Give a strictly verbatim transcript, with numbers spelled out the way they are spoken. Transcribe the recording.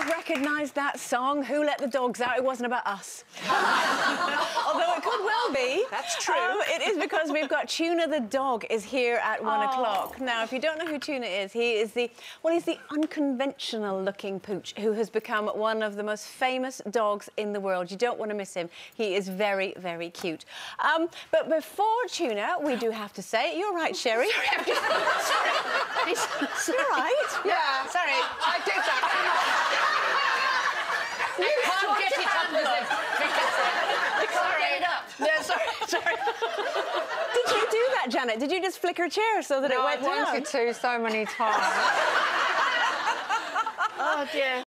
recognise that song? Who let the dogs out? It wasn't about us. Although it could well be. That's true. Um, it is because we've got Tuna the dog is here at one Oh. o'clock. Now, if you don't know who Tuna is, he is the, well, he's the unconventional-looking pooch who has become one of the most famous dogs in the world. You don't want to miss him. He is very, very cute. Um, but before Tuna, we do have to say, you're right, Sherrie. Sorry. You're right. Yeah, sorry. I did that. You can't get it up as a Sorry. It up. No, sorry, sorry. Did you do that, Janet? Did you just flick her chair so that No, it went I wanted down? to so many times. Oh, dear.